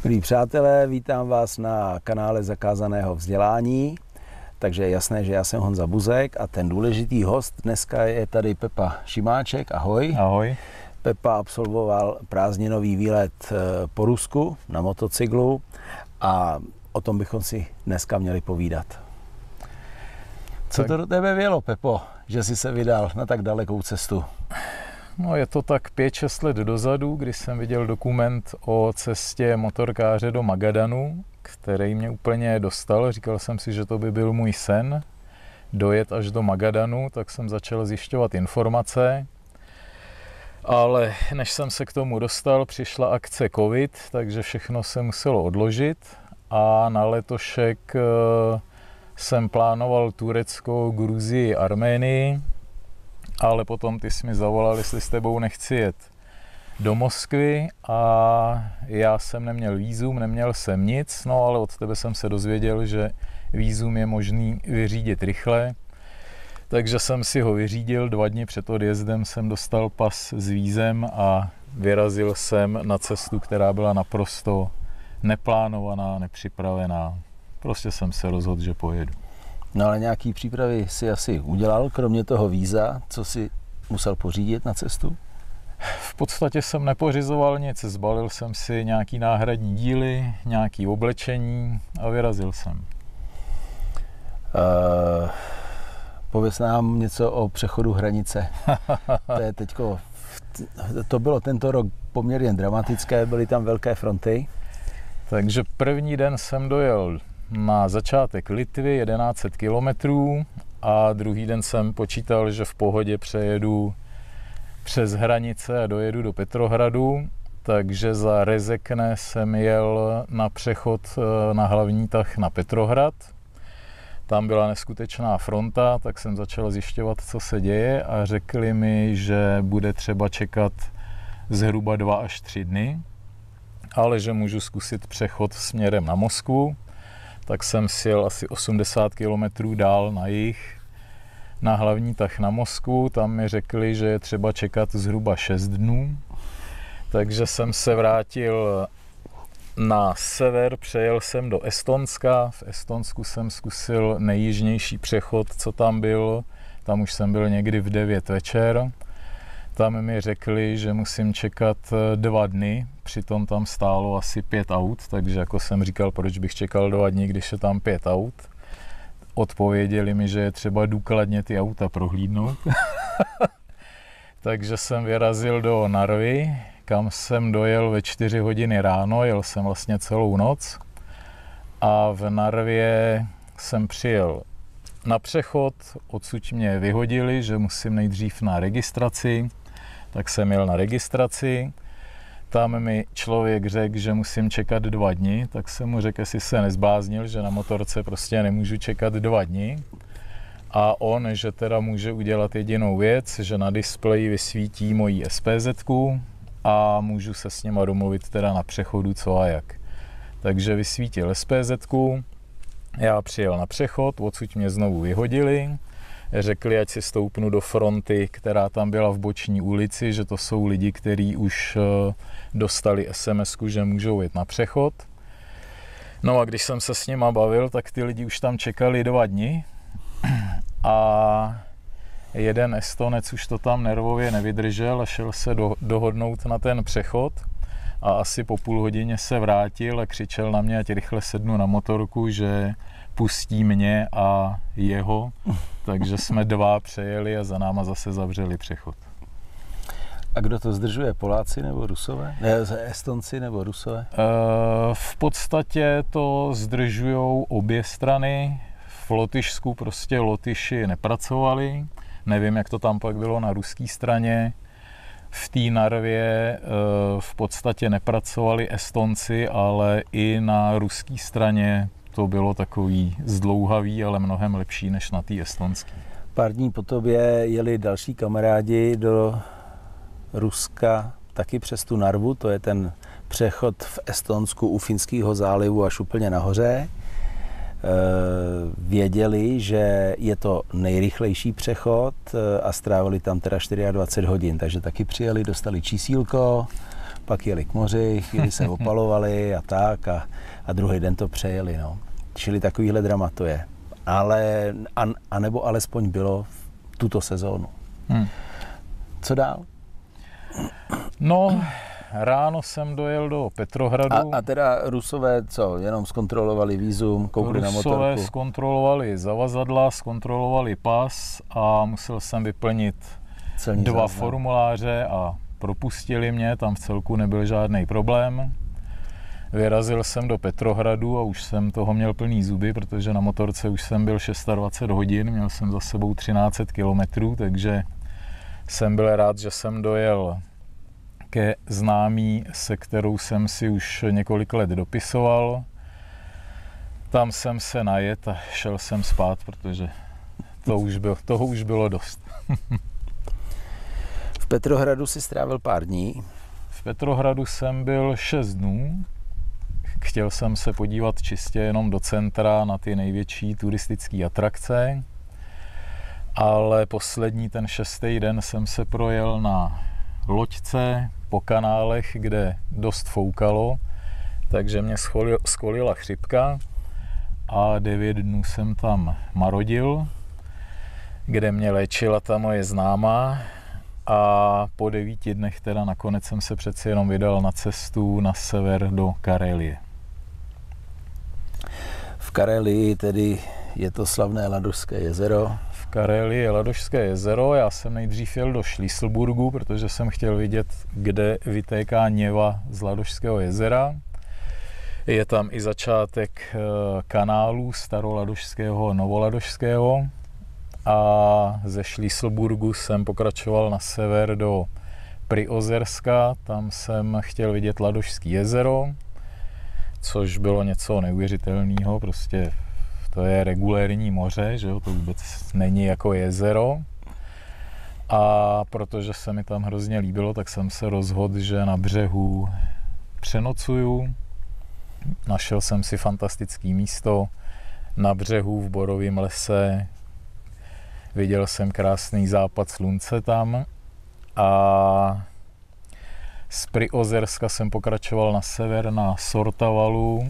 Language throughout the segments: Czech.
Milí přátelé, vítám vás na kanále Zakázaného vzdělání. Takže je jasné, že já jsem Honza Buzek a ten důležitý host dneska je tady Pepa Šimáček. Ahoj. Ahoj. Pepa absolvoval prázdninový výlet po Rusku na motocyklu a o tom bychom si dneska měli povídat. Co to do tebe vělo, Pepo, že jsi se vydal na tak dalekou cestu? No, je to tak 5-6 let dozadu, kdy jsem viděl dokument o cestě motorkáře do Magadanu, který mě úplně dostal. Říkal jsem si, že to by byl můj sen, dojet až do Magadanu, tak jsem začal zjišťovat informace. Ale než jsem se k tomu dostal, přišla akce COVID, takže všechno se muselo odložit a na letošek jsem plánoval Turecko, Gruzii, Arménii, ale potom ty jsi mi zavolal, jestli s tebou nechci jet do Moskvy a já jsem neměl vízum, neměl jsem nic, no ale od tebe jsem se dozvěděl, že vízum je možný vyřídit rychle, takže jsem si ho vyřídil, 2 dny před odjezdem jsem dostal pas s vízem a vyrazil jsem na cestu, která byla naprosto neplánovaná, nepřipravená. Prostě jsem se rozhodl, že pojedu. No ale nějaký přípravy si asi udělal, kromě toho víza, co si musel pořídit na cestu? V podstatě jsem nepořizoval nic, zbalil jsem si nějaký náhradní díly, nějaké oblečení a vyrazil jsem. Pověz nám něco o přechodu hranice. To bylo tento rok poměrně dramatické, byly tam velké fronty. Takže první den jsem dojel na začátek Litvy 1100 kilometrů a druhý den jsem počítal, že v pohodě přejedu přes hranice a dojedu do Petrohradu, takže za Rezekne jsem jel na přechod na hlavní tah na Petrohrad. Tam byla neskutečná fronta, tak jsem začal zjišťovat, co se děje a řekli mi, že bude třeba čekat zhruba 2 až 3 dny, ale že můžu zkusit přechod směrem na Moskvu. Tak jsem sjel asi 80 km dál na jih, na hlavní tah na Moskvu. Tam mi řekli, že je třeba čekat zhruba 6 dnů. Takže jsem se vrátil na sever, přejel jsem do Estonska. V Estonsku jsem zkusil nejjižnější přechod, co tam byl. Tam už jsem byl někdy v 9 večer. Tam mi řekli, že musím čekat 2 dny, přitom tam stálo asi 5 aut, takže jako jsem říkal, proč bych čekal 2 dny, když je tam 5 aut. Odpověděli mi, že je třeba důkladně ty auta prohlídnout. Takže jsem vyrazil do Narvy, kam jsem dojel ve 4 hodiny ráno, jel jsem vlastně celou noc. A v Narvě jsem přijel na přechod, odsud mě vyhodili, že musím nejdřív na registraci, tak jsem jel na registraci. Tam mi člověk řekl, že musím čekat 2 dny, tak jsem mu řekl, jestli se nezbláznil, že na motorce prostě nemůžu čekat 2 dny. A on, že teda může udělat jedinou věc, že na displeji vysvítí moji SPZ-ku a můžu se s nima domluvit teda na přechodu co a jak. Takže vysvítil SPZ-ku, já přijel na přechod, odsud mě znovu vyhodili. Řekli, ať si stoupnu do fronty, která tam byla v boční ulici, že to jsou lidi, kteří už dostali SMS-ku, že můžou jít na přechod. No a když jsem se s nima bavil, tak ty lidi už tam čekali 2 dny a jeden Estonec už to tam nervově nevydržel a šel se dohodnout na ten přechod a asi po půl hodině se vrátil a křičel na mě, ať rychle sednu na motorku, že pustí mě a jeho, takže jsme 2 přejeli a za náma zase zavřeli přechod. A kdo to zdržuje, Poláci nebo Rusové? Ne, Estonci nebo Rusové? V podstatě to zdržujou obě strany. V Lotyšsku prostě Lotyši nepracovali. Nevím, jak to tam pak bylo na ruské straně. V té Narvě v podstatě nepracovali Estonci, ale i na ruské straně to bylo takový zdlouhavý, ale mnohem lepší než na té estonské. Pár dní po tobě jeli další kamarádi do Ruska taky přes tu Narvu, to je ten přechod v Estonsku u Finského zálivu až úplně nahoře. Věděli, že je to nejrychlejší přechod a strávili tam teda 24 hodin, takže taky přijeli, dostali čísílko, pak jeli k moři, chvíli se opalovali a tak a druhý den to přejeli, no. Čili takovýhle drama to je. Ale, a nebo alespoň bylo v tuto sezónu. Co dál? No, ráno jsem dojel do Petrohradu. A teda Rusové co? Jenom zkontrolovali vízum, koukli na motorku? Rusové zkontrolovali zavazadla, zkontrolovali pas a musel jsem vyplnit Celní 2 záznam. formuláře a propustili mě, tam v celku nebyl žádný problém. Vyrazil jsem do Petrohradu a už jsem toho měl plný zuby, protože na motorce už jsem byl 26 hodin, měl jsem za sebou 1300 kilometrů, takže jsem byl rád, že jsem dojel ke známý, se kterou jsem si už několik let dopisoval. Tam jsem se najet a šel jsem spát, protože toho už bylo dost. V Petrohradu si strávil pár dní. V Petrohradu jsem byl 6 dnů. Chtěl jsem se podívat čistě jenom do centra na ty největší turistické atrakce, ale poslední ten 6. den jsem se projel na loďce po kanálech, kde dost foukalo, takže mě skolila chřipka a 9 dnů jsem tam marodil, kde mě léčila ta moje známá a po 9 dnech teda nakonec jsem se přeci jenom vydal na cestu na sever do Karelie. V Karelii tedy je to slavné Ladožské jezero. V Karelii je Ladožské jezero, já jsem nejdřív jel do Šlíslburgu, protože jsem chtěl vidět, kde vytéká Něva z Ladožského jezera. Je tam i začátek kanálu staroladožského a novoladožského. A ze Šlíslburgu jsem pokračoval na sever do Priozerska, tam jsem chtěl vidět Ladožské jezero, což bylo něco neuvěřitelného, prostě to je regulérní moře, že jo, to vůbec není jako jezero. A protože se mi tam hrozně líbilo, tak jsem se rozhodl, že na břehu přenocuju. Našel jsem si fantastické místo na břehu v borovém lese. Viděl jsem krásný západ slunce tam a z Priozerska jsem pokračoval na sever na Sortavalu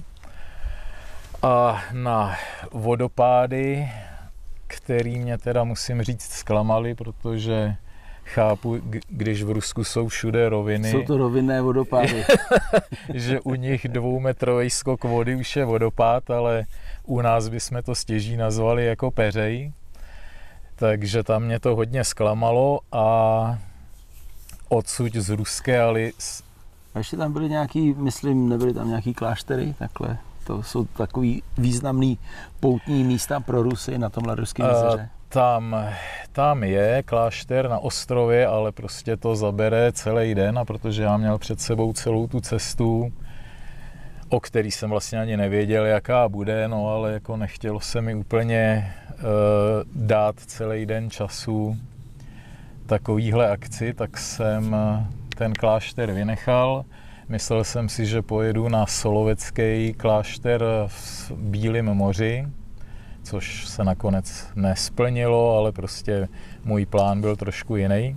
a na vodopády, který mě teda musím říct zklamaly, protože chápu, když v Rusku jsou všude roviny. Jsou to rovinné vodopády. Že u nich 2metrový skok vody už je vodopád, ale u nás bychom to stěží nazvali jako peřej. Takže tam mě to hodně zklamalo a odsud z Ruské Ali... A ještě tam byly nějaký, myslím, nebyly tam nějaký kláštery, takhle. To jsou takový významný poutní místa pro Rusy na tom Ladožském jezeře. Tam je klášter na ostrově, ale prostě to zabere celý den, a protože já měl před sebou celou tu cestu, o který jsem vlastně ani nevěděl, jaká bude, no ale jako nechtělo se mi úplně dát celý den času takovýhle akci, tak jsem ten klášter vynechal. Myslel jsem si, že pojedu na Solovecký klášter v Bílém moři, což se nakonec nesplnilo, ale prostě můj plán byl trošku jiný.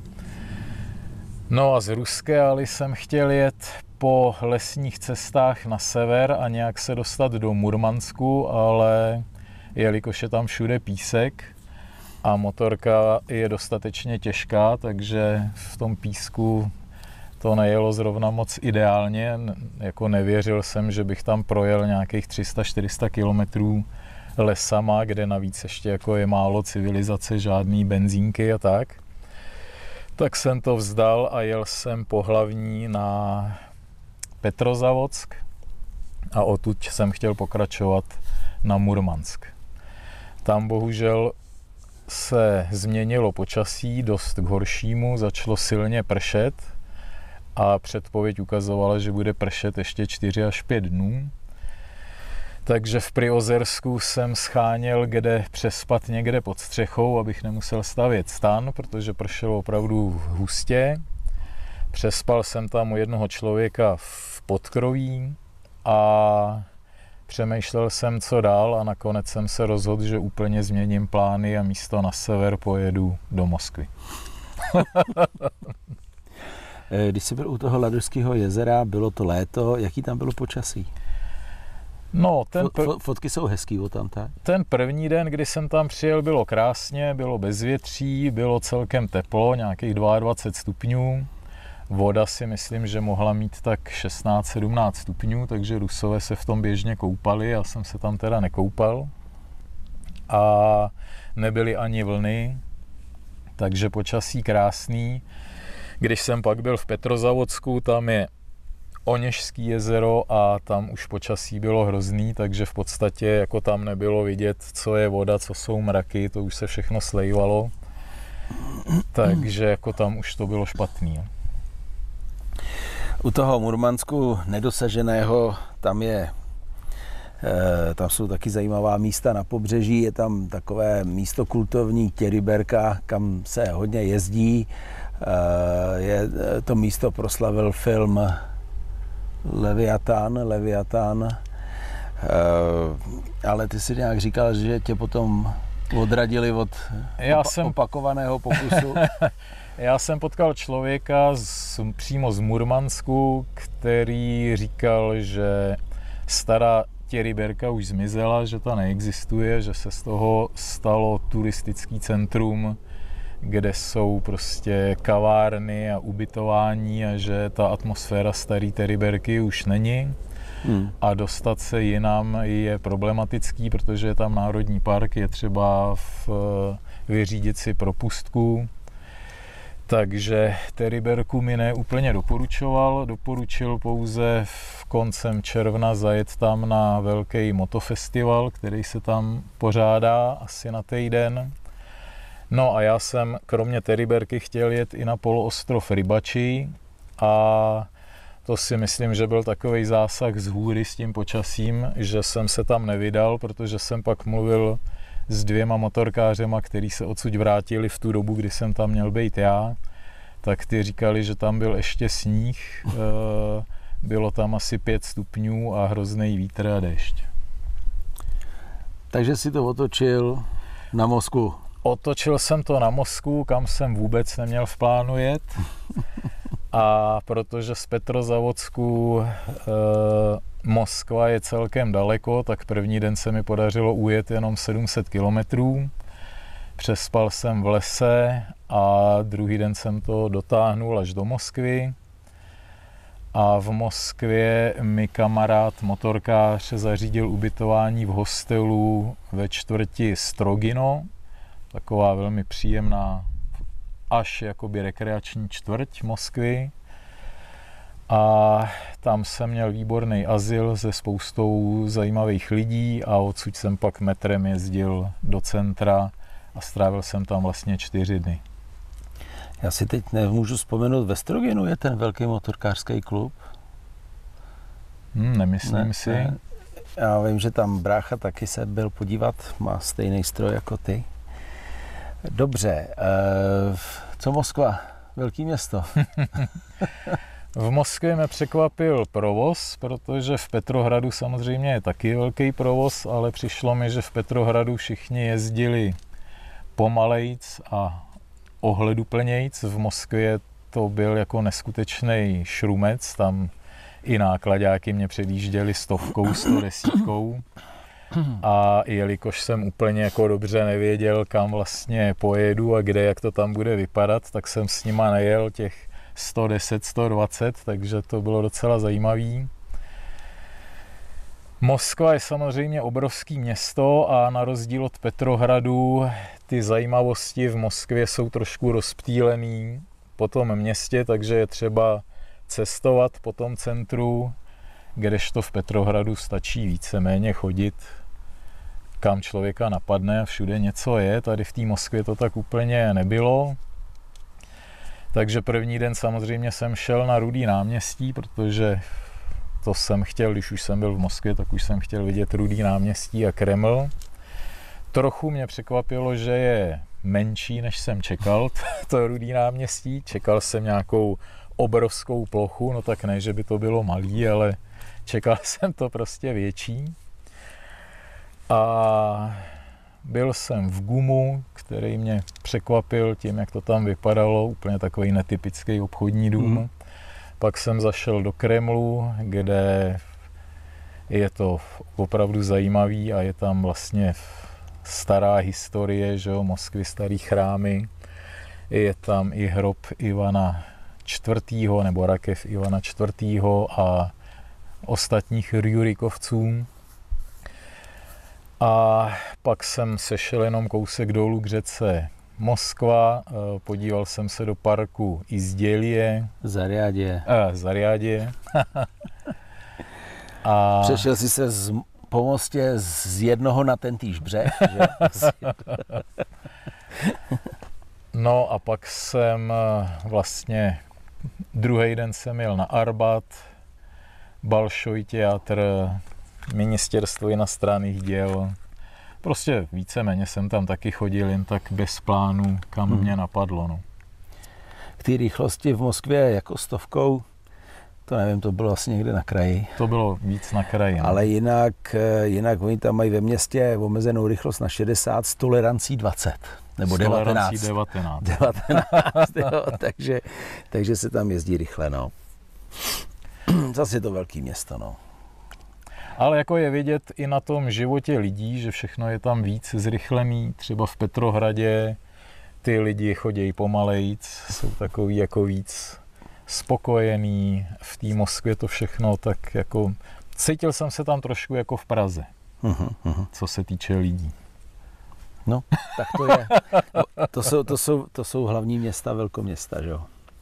No a z Ruské Ali jsem chtěl jet po lesních cestách na sever a nějak se dostat do Murmansku, ale jelikož je tam všude písek a motorka je dostatečně těžká, takže v tom písku to nejelo zrovna moc ideálně. Jako nevěřil jsem, že bych tam projel nějakých 300-400 kilometrů lesama, kde navíc ještě jako je málo civilizace, žádný benzínky a tak. Tak jsem to vzdal a jel jsem po hlavní na Petrozavodsk a odtud jsem chtěl pokračovat na Murmansk. Tam bohužel se změnilo počasí dost k horšímu, začalo silně pršet a předpověď ukazovala, že bude pršet ještě 4 až 5 dnů. Takže v Priozersku jsem scháněl, kde přespat někde pod střechou, abych nemusel stavět stan, protože pršelo opravdu hustě. Přespal jsem tam u jednoho člověka v podkroví a přemýšlel jsem, co dál, a nakonec jsem se rozhodl, že úplně změním plány a místo na sever pojedu do Moskvy. Když jsi byl u toho Ladožského jezera, bylo to léto, jaký tam bylo počasí? No, fotky jsou hezký o tam, tak? Ten první den, kdy jsem tam přijel, bylo krásně, bylo bezvětří, bylo celkem teplo, nějakých 22 stupňů. Voda si myslím, že mohla mít tak 16-17 stupňů, takže Rusové se v tom běžně koupali, já jsem se tam teda nekoupal. A nebyly ani vlny, takže počasí krásný. Když jsem pak byl v Petrozavodsku, tam je Oněžský jezero a tam už počasí bylo hrozný, takže v podstatě jako tam nebylo vidět, co je voda, co jsou mraky, to už se všechno slejvalo. Takže jako tam už to bylo špatný. U toho Murmansku nedosaženého, tam jsou taky zajímavá místa na pobřeží, je tam takové místo kultovní Těryberka, kam se hodně jezdí. To místo proslavil film Leviatán, ale ty si nějak říkal, že tě potom odradili od opakovaného pokusu. Já jsem potkal člověka přímo z Murmansku, který říkal, že stará Těryberka už zmizela, že ta neexistuje, že se z toho stalo turistický centrum, kde jsou prostě kavárny a ubytování a že ta atmosféra staré Těryberky už není. A dostat se jinam je problematický, protože je tam národní park, je třeba vyřídit si propustku. Takže Těryberku mi neúplně doporučil pouze v koncem června zajet tam na velký motofestival, který se tam pořádá asi na týden. No a já jsem kromě Těryberky chtěl jet i na poloostrov Rybačí a to si myslím, že byl takovej zásah z hůry s tím počasím, že jsem se tam nevydal, protože jsem pak mluvil s 2 motorkářema, který se odsud vrátili v tu dobu, kdy jsem tam měl být já, tak ty říkali, že tam byl ještě sníh, bylo tam asi 5 stupňů a hrozný vítr a déšť. Takže si to otočil na Moskvu. Otočil jsem to na Moskvu, kam jsem vůbec neměl v plánu jet. A protože z Petrozavodsku Moskva je celkem daleko, tak první den se mi podařilo ujet jenom 700 kilometrů. Přespal jsem v lese a druhý den jsem to dotáhnul až do Moskvy. A v Moskvě mi kamarád motorkář zařídil ubytování v hostelu ve čtvrti Strogino. Taková velmi příjemná, až jakoby rekreační čtvrť Moskvy. A tam jsem měl výborný azyl se spoustou zajímavých lidí a odsud jsem pak metrem jezdil do centra a strávil jsem tam vlastně 4 dny. Já si teď nemůžu vzpomenout, ve Stroginu je ten velký motorkářský klub? Nemyslím si. Ne. Já vím, že tam brácha taky se byl podívat, má stejný stroj jako ty. Dobře, co Moskva? Velký město. V Moskvě mě překvapil provoz, protože v Petrohradu samozřejmě je taky velký provoz, ale přišlo mi, že v Petrohradu všichni jezdili pomalejc a ohleduplnějc. V Moskvě to byl jako neskutečný šrumec, tam i nákladáky mě předjížděli 100, 110. A jelikož jsem úplně jako dobře nevěděl, kam vlastně pojedu a kde, jak to tam bude vypadat, tak jsem s nima nejel těch 110, 120, takže to bylo docela zajímavý. Moskva je samozřejmě obrovský město a na rozdíl od Petrohradu ty zajímavosti v Moskvě jsou trošku rozptýlený po tom městě, takže je třeba cestovat po tom centru, kdežto v Petrohradu stačí víceméně chodit, kam člověka napadne a všude něco je. Tady v té Moskvě to tak úplně nebylo. Takže první den samozřejmě jsem šel na Rudý náměstí, protože to jsem chtěl, když už jsem byl v Moskvě, tak už jsem chtěl vidět Rudý náměstí a Kreml. Trochu mě překvapilo, že je menší, než jsem čekal, to Rudý náměstí. Čekal jsem nějakou obrovskou plochu, no tak ne, že by to bylo malý, ale čekal jsem to prostě větší. A byl jsem v GUMu, který mě překvapil tím, jak to tam vypadalo, úplně takový netypický obchodní dům. Pak jsem zašel do Kremlu, kde je to opravdu zajímavý a je tam vlastně stará historie, že jo, Moskvy, starý chrámy. Je tam i hrob Ivana IV. Nebo rakev Ivana IV. A ostatních Rurikovců. A pak jsem sešel jenom kousek dolů k řece Moskva, podíval jsem se do parku Izdělie. Zariadě. A přešel jsi se po mostě z jednoho na tentýž břeh, že? No a pak jsem vlastně druhý den jsem jel na Arbat, Balšoj teatr, Ministerstvo иностранных děl. Prostě víceméně jsem tam taky chodil jen tak bez plánu, kam mě napadlo. No. K té rychlosti v Moskvě jako 100, to nevím, to bylo asi někde na kraji. To bylo víc na kraji. No. Ale jinak oni tam mají ve městě omezenou rychlost na 60 s tolerancí 20. Nebo 19. 19, jo, takže se tam jezdí rychle, no. Zase je to velký město, no. Ale jako je vidět i na tom životě lidí, že všechno je tam víc zrychlený. Třeba v Petrohradě ty lidi chodí pomalejc, jsou takový jako víc spokojený. V té Moskvě to všechno tak jako... Cítil jsem se tam trošku jako v Praze, co se týče lidí. No, tak to je. To jsou hlavní města, velkoměsta, že jo.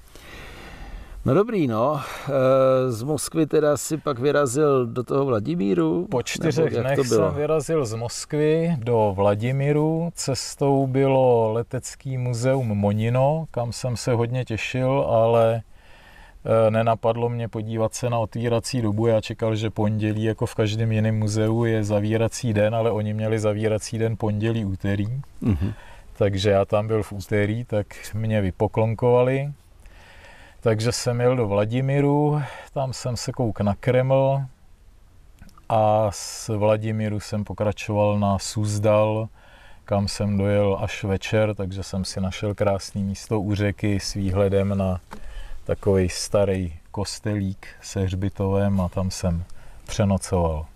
No dobrý, no. Z Moskvy teda si pak vyrazil do toho Vladimíru? Po 4 dnech jsem vyrazil z Moskvy do Vladimíru. Cestou bylo letecký muzeum Monino, kam jsem se hodně těšil, ale nenapadlo mě podívat se na otvírací dobu. Já čekal, že pondělí, jako v každém jiném muzeu, je zavírací den, ale oni měli zavírací den pondělí, úterý. Takže já tam byl v úterý, tak mě vypoklonkovali. Takže jsem jel do Vladimíru, tam jsem se kouk na Kreml a z Vladimíru jsem pokračoval na Suzdal, kam jsem dojel až večer, takže jsem si našel krásné místo u řeky s výhledem na takový starý kostelík se hřbitovem a tam jsem přenocoval.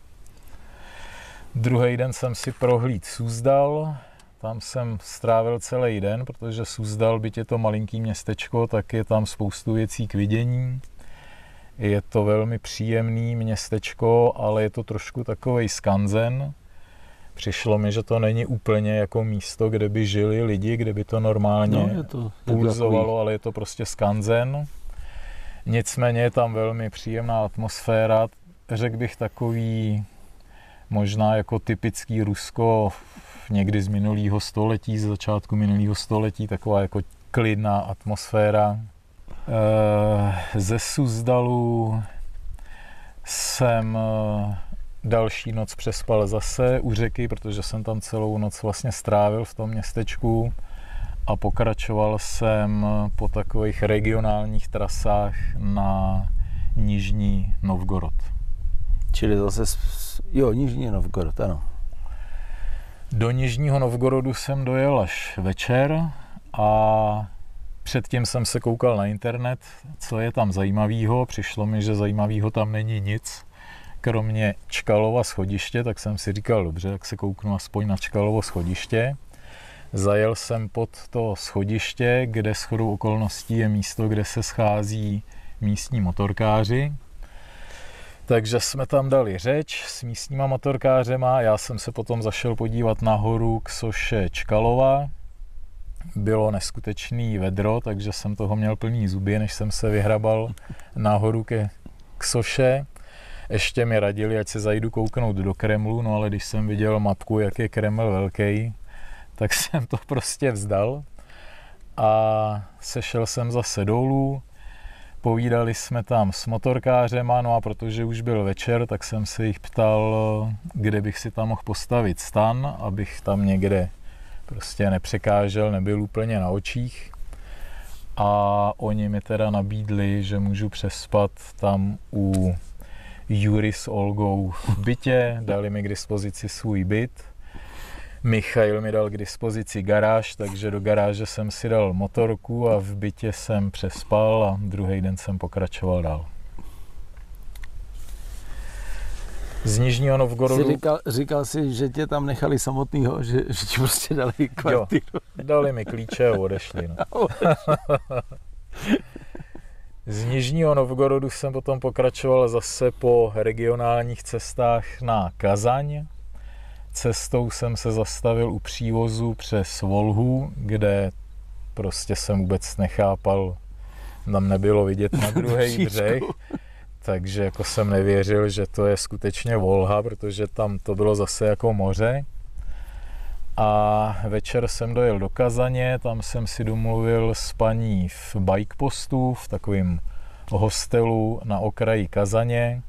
Druhý den jsem si prohlídl Suzdal. Tam jsem strávil celý den, protože Suzdal, byť je to malinký městečko, tak je tam spoustu věcí k vidění. Je to velmi příjemný městečko, ale je to trošku takovej skanzen. Přišlo mi, že to není úplně jako místo, kde by žili lidi, kde by to normálně pulzovalo, ale je to prostě skanzen. Nicméně je tam velmi příjemná atmosféra. Řekl bych takový možná jako typický Rusko někdy z minulého století, z začátku minulého století, taková jako klidná atmosféra. Ze Suzdalu jsem další noc přespal zase u řeky, protože jsem tam celou noc vlastně strávil v tom městečku a pokračoval jsem po takových regionálních trasách na Nižní Novgorod. Čili zase, Nižní Novgorod, ano. Do Nižního Novgorodu jsem dojel až večer a předtím jsem se koukal na internet, co je tam zajímavého. Přišlo mi, že zajímavého tam není nic, kromě Čkalova schodiště, tak jsem si říkal, dobře, tak se kouknu aspoň na Čkalovo schodiště. Zajel jsem pod to schodiště, kde shodou okolností je místo, kde se schází místní motorkáři. Takže jsme tam dali řeč s místníma motorkářema. Já jsem se potom zašel podívat nahoru k soše Čkalova. Bylo neskutečný vedro, takže jsem toho měl plný zuby, než jsem se vyhrabal nahoru k soše. Ještě mi radili, ať se zajdu kouknout do Kremlu, no ale když jsem viděl mapku, jak je Kreml velký, tak jsem to prostě vzdal. A sešel jsem zase dolů. Povídali jsme tam s motorkářema, no a protože už byl večer, tak jsem se jich ptal, kde bych si tam mohl postavit stan, abych tam někde prostě nepřekážel, nebyl úplně na očích. A oni mi teda nabídli, že můžu přespat tam u Jury s Olgou v bytě, dali mi k dispozici svůj byt. Michail mi dal k dispozici garáž, takže do garáže jsem si dal motorku a v bytě jsem přespal a druhý den jsem pokračoval dál. Z Nižního Novgorodu... Říkal jsi, že tě tam nechali samotnýho, že ti prostě dali kvartíru. Jo, dali mi klíče a odešli. No. Z Nižního Novgorodu jsem potom pokračoval zase po regionálních cestách na Kazaň. Cestou jsem se zastavil u přívozu přes Volhu, kde prostě jsem vůbec nechápal, tam nebylo vidět na druhý břeh. Takže jako jsem nevěřil, že to je skutečně Volha, protože tam to bylo zase jako moře. A večer jsem dojel do Kazaně, tam jsem si domluvil s paní v bikepostu, v takovém hostelu na okraji Kazaně.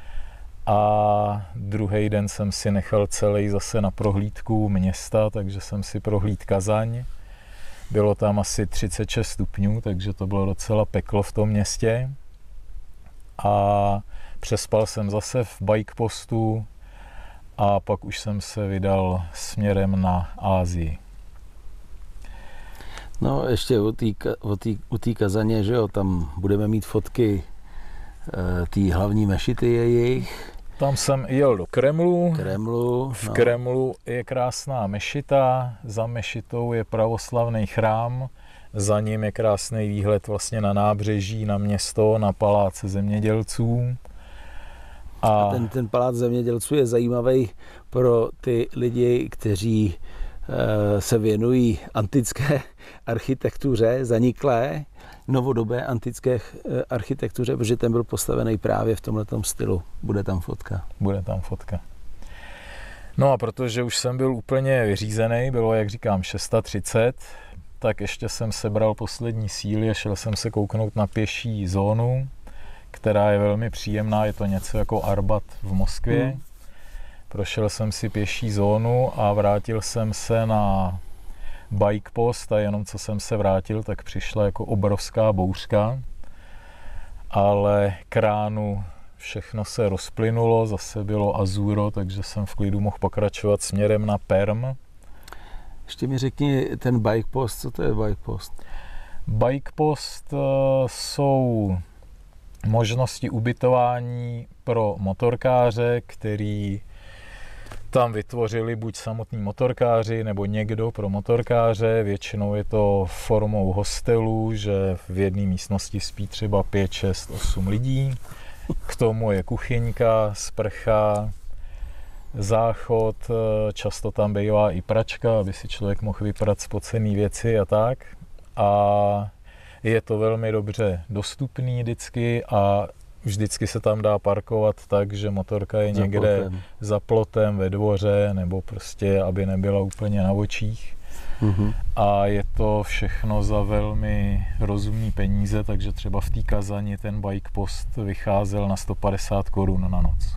A druhý den jsem si nechal celý zase na prohlídku města, takže jsem si prohlídl Kazaň. Bylo tam asi 36 stupňů, takže to bylo docela peklo v tom městě. A přespal jsem zase v bikepostu a pak už jsem se vydal směrem na Asii. No ještě u té Kazaně, že jo, tam budeme mít fotky té hlavní mešity jejich. Tam jsem jel do Kremlu. V no. Kremlu je krásná mešita, za mešitou je pravoslavný chrám, za ním je krásný výhled vlastně na nábřeží, na město, na palác zemědělců. A ten palác zemědělců je zajímavý pro ty lidi, kteří se věnují antické architektuře, zaniklé, novodobé antické architektuře, protože ten byl postavený právě v tomhletom stylu. Bude tam fotka. Bude tam fotka. No a protože už jsem byl úplně vyřízený, bylo, jak říkám, 6:30, tak ještě jsem sebral poslední síly a šel jsem se kouknout na pěší zónu, která je velmi příjemná, je to něco jako Arbat v Moskvě. Prošel jsem si pěší zónu a vrátil jsem se na bike post a jenom co jsem se vrátil, tak přišla jako obrovská bouřka, ale k ránu všechno se rozplynulo, zase bylo azuro, takže jsem v klidu mohl pokračovat směrem na Perm. Ještě mi řekni ten bike post, co to je bike post? Bike post jsou možnosti ubytování pro motorkáře, který tam vytvořili buď samotní motorkáři nebo někdo pro motorkáře. Většinou je to formou hostelů, že v jedné místnosti spí třeba 5, 6, 8 lidí. K tomu je kuchyňka, sprcha, záchod, často tam bývá i pračka, aby si člověk mohl vyprat spocené věci a tak. A je to velmi dobře dostupný vždycky a vždycky se tam dá parkovat tak, že motorka je někde za plotem ve dvoře nebo prostě, aby nebyla úplně na očích. A je to všechno za velmi rozumný peníze, takže třeba v té Kazani ten bike post vycházel na 150 korun na noc.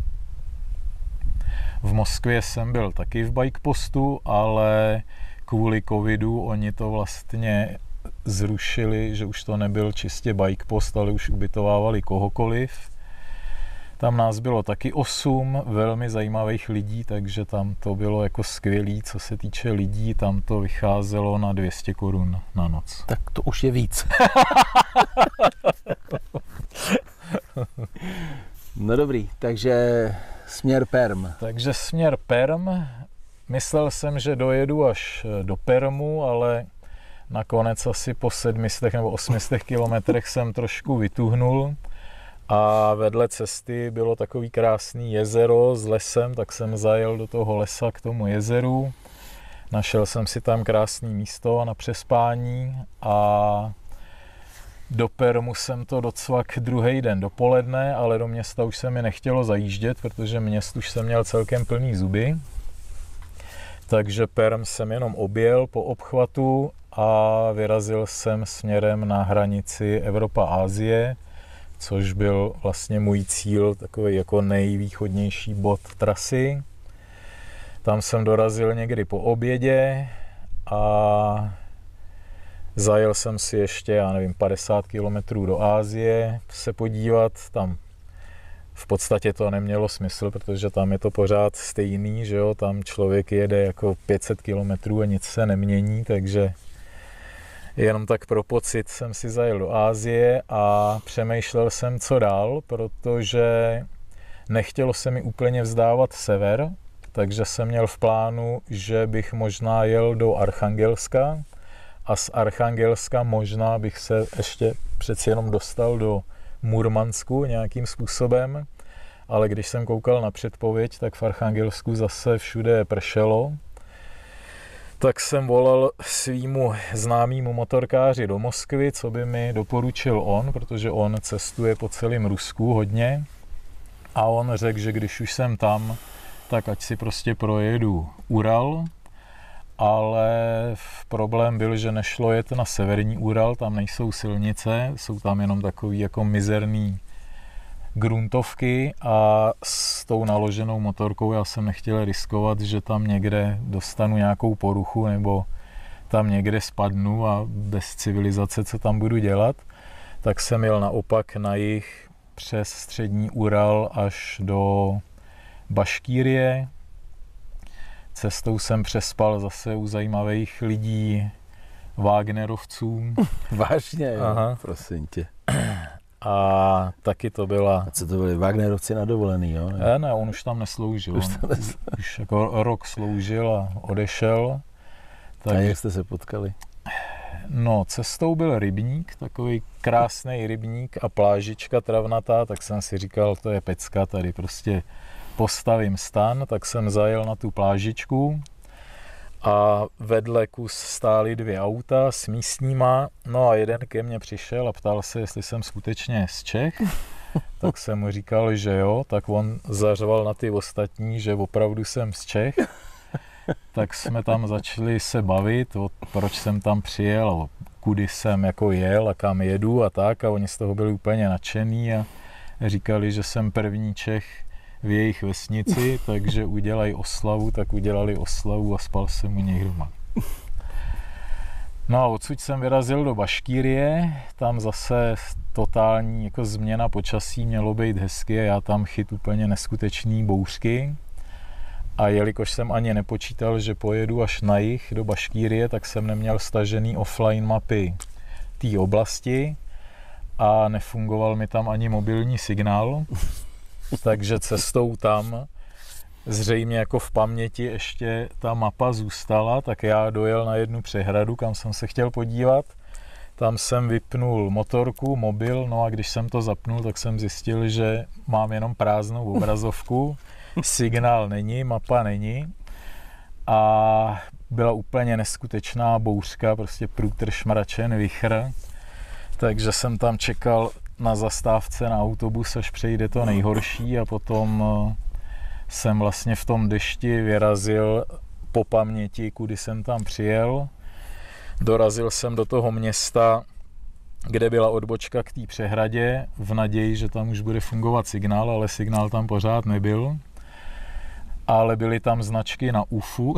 V Moskvě jsem byl taky v bike postu, ale kvůli covidu oni to vlastně zrušili, že už to nebyl čistě bike post, ale už ubytovávali kohokoliv. Tam nás bylo taky 8 velmi zajímavých lidí, takže tam to bylo jako skvělý, co se týče lidí, tam to vycházelo na 200 korun na noc. Tak to už je víc. No dobrý, takže směr Perm. Takže směr Perm. Myslel jsem, že dojedu až do Permu, ale nakonec asi po 700 nebo 800 kilometrech jsem trošku vytuhnul a vedle cesty bylo takový krásný jezero s lesem, tak jsem zajel do toho lesa k tomu jezeru. Našel jsem si tam krásné místo na přespání a do Permu jsem to docvak druhý den dopoledne, ale do města už se mi nechtělo zajíždět, protože měst už jsem měl celkem plný zuby. Takže Perm jsem jenom objel po obchvatu a vyrazil jsem směrem na hranici Evropa-Asie, což byl vlastně můj cíl, takový jako nejvýchodnější bod trasy. Tam jsem dorazil někdy po obědě a zajel jsem si ještě, 50 kilometrů do Asie se podívat. Tam v podstatě to nemělo smysl, protože tam je to pořád stejný, že jo, tam člověk jede jako 500 kilometrů a nic se nemění, takže jenom tak pro pocit jsem si zajel do Asie a přemýšlel jsem, co dál, protože nechtělo se mi úplně vzdávat sever, takže jsem měl v plánu, že bych možná jel do Archangelska a z Archangelska možná bych se ještě přeci jenom dostal do Murmansku nějakým způsobem, ale když jsem koukal na předpověď, tak v Archangelsku zase všude pršelo. Tak jsem volal svýmu známému motorkáři do Moskvy, co by mi doporučil on, protože on cestuje po celém Rusku hodně. A on řekl, že když už jsem tam, tak ať si prostě projedu Ural, ale problém byl, že nešlo jet na severní Ural, tam nejsou silnice, jsou tam jenom takový jako mizerný gruntovky a s tou naloženou motorkou já jsem nechtěl riskovat, že tam někde dostanu nějakou poruchu nebo tam někde spadnu a bez civilizace, co tam budu dělat, tak jsem jel naopak na jih přes střední Ural až do Baškýrie. Cestou jsem přespal zase u zajímavých lidí, Wagnerovců. Vážně, jo? Aha. Prosím tě. A taky to byla... A co to byli Wagnerovci na dovolený, jo? Ne, on už tam nesloužil. Už jako rok sloužil a odešel. Tak... A jak jste se potkali? No, cestou byl rybník, takový krásný rybník a plážička travnatá, tak jsem si říkal, to je pecka, tady prostě postavím stan, tak jsem zajel na tu plážičku a vedle kus stály 2 auta s místníma, no a jeden ke mně přišel a ptal se, jestli jsem skutečně z Čech, tak jsem mu říkal, že jo, tak on zařval na ty ostatní, že opravdu jsem z Čech. Tak jsme tam začali se bavit, proč jsem tam přijel, kudy jsem jako jel a kam jedu a tak. A oni z toho byli úplně nadšený a říkali, že jsem první Čech v jejich vesnici, takže udělají oslavu, tak udělali oslavu a spal jsem u nich doma. No a odsud jsem vyrazil do Baškýrie, tam zase totální jako změna počasí, mělo být hezky a já tam chyt úplně neskutečný bouřky. A jelikož jsem ani nepočítal, že pojedu až na jih do Baškýrie, tak jsem neměl stažený offline mapy té oblasti a nefungoval mi tam ani mobilní signál. Takže cestou tam zřejmě jako v paměti ještě ta mapa zůstala, tak já dojel na jednu přehradu, kam jsem se chtěl podívat. Tam jsem vypnul motorku, mobil, no a když jsem to zapnul, tak jsem zjistil, že mám jenom prázdnou obrazovku. Signál není, mapa není a byla úplně neskutečná bouřka, prostě průtrž šmračen, vichr, takže jsem tam čekal na zastávce na autobus, až přejde to nejhorší a potom jsem vlastně v tom dešti vyrazil po paměti, kudy jsem tam přijel. Dorazil jsem do toho města, kde byla odbočka k té přehradě v naději, že tam už bude fungovat signál, ale signál tam pořád nebyl. Ale byly tam značky na UFU.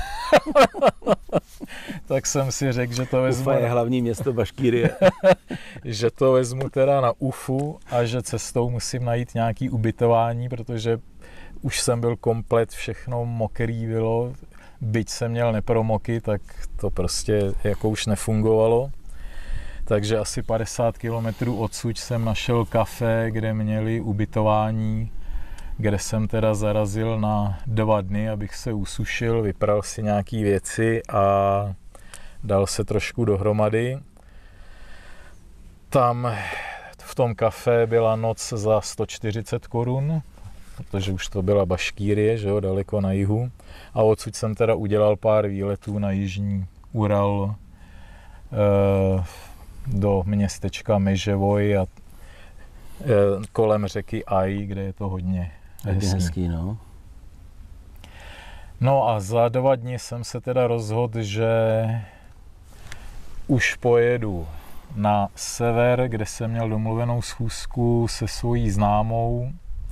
Tak jsem si řekl, že to vezmu... Ufa je hlavní město Baškýrie. Že to vezmu teda na UFU a že cestou musím najít nějaký ubytování, protože už jsem byl komplet, všechno mokrý bylo. Byť jsem měl nepromoky, tak to prostě jako už nefungovalo. Takže asi 50 kilometrů odsud jsem našel kafe, kde měli ubytování, kde jsem teda zarazil na 2 dny, abych se usušil, vypral si nějaký věci a dal se trošku dohromady. Tam v tom kafe byla noc za 140 korun, protože už to byla Baškýrie, že jo, daleko na jihu. A odsud jsem teda udělal pár výletů na jižní Ural do městečka Meževoj a kolem řeky Aj, kde je to hodně hezký. No. No a za 2 dny jsem se teda rozhodl, že už pojedu na sever, kde jsem měl domluvenou schůzku se svojí známou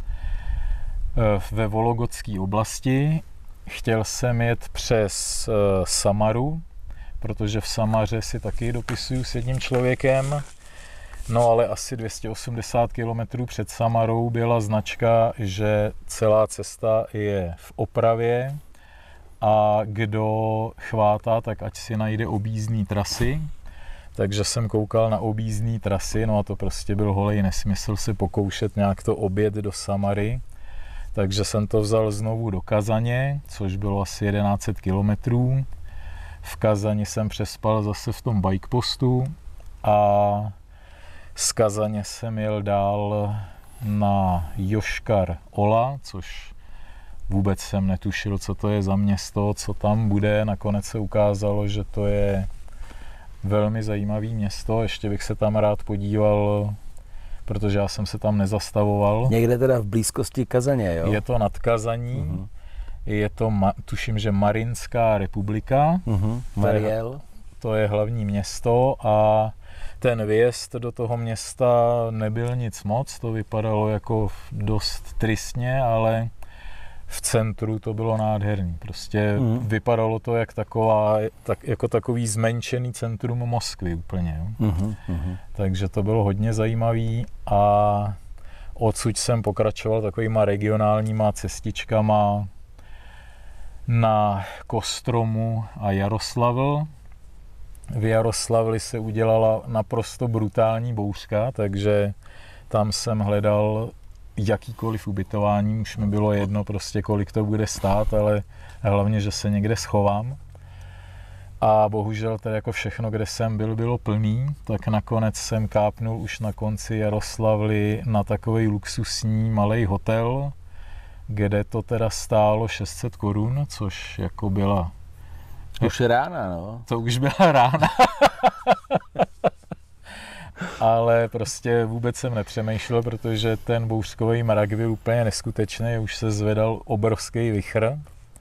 ve Vologotské oblasti. Chtěl jsem jet přes Samaru, protože v Samaře si taky dopisuju s jedním člověkem. No ale asi 280 km před Samarou byla značka, že celá cesta je v opravě a kdo chvátá, tak ať si najde objízdné trasy. Takže jsem koukal na objízdné trasy, no a to prostě byl holej nesmysl se pokoušet nějak to objet do Samary. Takže jsem to vzal znovu do Kazaně, což bylo asi 1100 kilometrů. V Kazani jsem přespal zase v tom bikepostu a z Kazaně jsem jel dál na Joškar Ola, což vůbec jsem netušil, co to je za město, co tam bude. Nakonec se ukázalo, že to je velmi zajímavé město. Ještě bych se tam rád podíval, protože já jsem se tam nezastavoval. Někde teda v blízkosti Kazaně, jo? Je to nad Kazaní. Je to, tuším, že Marinská republika. Mariel. To je hlavní město a ten výjezd do toho města nebyl nic moc. To vypadalo jako dost tristně, ale v centru to bylo nádherný. Prostě vypadalo to jako takový zmenšený centrum Moskvy úplně. Jo? Takže to bylo hodně zajímavý a odsud jsem pokračoval takovýma regionálníma cestičkama na Kostromu a Jaroslavl. V Jaroslavli se udělala naprosto brutální bouřka, takže tam jsem hledal jakýkoliv ubytování, už mi bylo jedno prostě kolik to bude stát, ale hlavně, že se někde schovám. A bohužel tedy jako všechno, kde jsem byl, bylo plný, tak nakonec jsem kápnul už na konci Jaroslavly na takovej luxusní malej hotel, kde to teda stálo 600 korun, což jako byla... Už rána, no. To už byla rána. Ale prostě vůbec jsem nepřemýšlel, protože ten bouřkový mrak byl úplně neskutečný, už se zvedal obrovský vichr.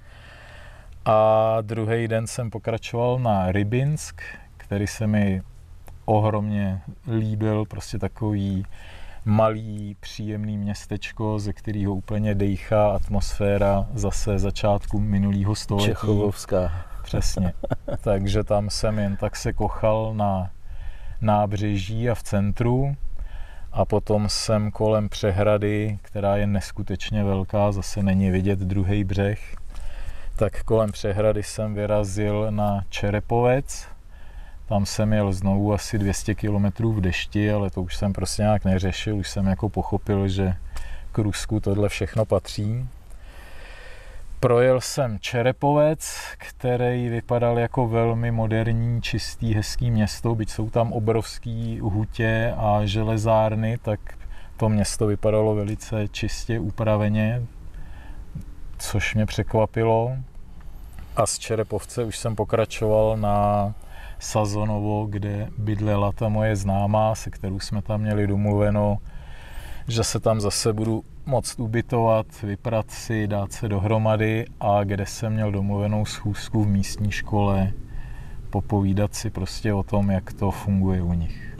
A druhý den jsem pokračoval na Rybinsk, který se mi ohromně líbil, prostě takový malý, příjemný městečko, ze kterého úplně dejchá atmosféra zase začátku minulého století. Čechovovská. Přesně. Takže tam jsem jen tak se kochal na nábřeží a v centru a potom jsem kolem přehrady, která je neskutečně velká, zase není vidět druhý břeh, tak kolem přehrady jsem vyrazil na Čerepovec. Tam jsem jel znovu asi 200 km v dešti, ale to už jsem prostě nějak neřešil, už jsem jako pochopil, že k Rusku tohle všechno patří. Projel jsem Čerepovec, který vypadal jako velmi moderní, čistý, hezký město, byť jsou tam obrovský hutě a železárny, tak to město vypadalo velice čistě, upraveně, což mě překvapilo. A z Čerepovce už jsem pokračoval na Sazonovo, kde bydlela ta moje známá, se kterou jsme tam měli domluveno, že se tam zase budu moct ubytovat, vyprat si, dát se dohromady a kde jsem měl domluvenou schůzku v místní škole, popovídat si prostě o tom, jak to funguje u nich.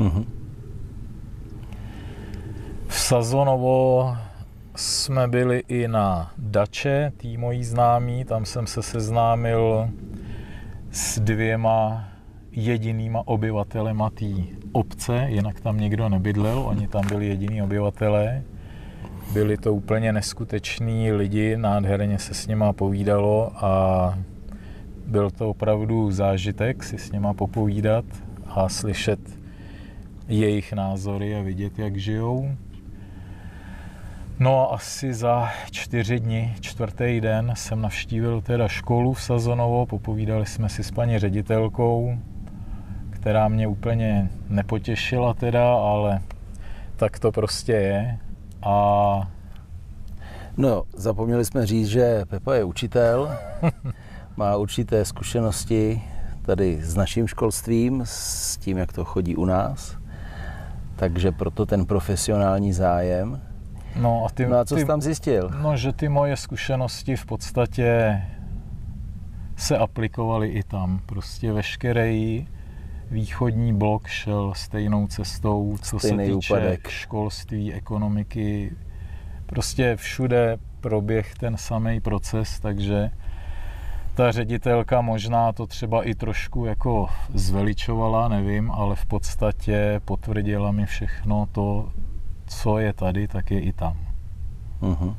V Sazonovo jsme byli i na dače, tý mojí známí, tam jsem se seznámil s 2 jedinýma obyvatelema té obce, jinak tam nikdo nebydlel, oni tam byli jediní obyvatelé. Byli to úplně neskuteční lidi, nádherně se s nima povídalo a byl to opravdu zážitek si s nima popovídat a slyšet jejich názory a vidět, jak žijou. No a asi za 4 dny, 4. den jsem navštívil teda školu v Sazonovo, popovídali jsme si s paní ředitelkou, která mě úplně nepotěšila teda, ale tak to prostě je. A... No, zapomněli jsme říct, že Pepa je učitel, má určité zkušenosti tady s naším školstvím, s tím, jak to chodí u nás, takže proto ten profesionální zájem. No a co jsi tam zjistil? No, že ty moje zkušenosti v podstatě se aplikovaly i tam. Prostě veškerý východní blok šel stejnou cestou, co se týče školství, ekonomiky. Prostě všude proběh ten samý proces, takže Ta ředitelka možná to třeba i trošku jako zveličovala, nevím, ale v podstatě potvrdila mi všechno to, co je tady, tak je i tam. Uh-huh.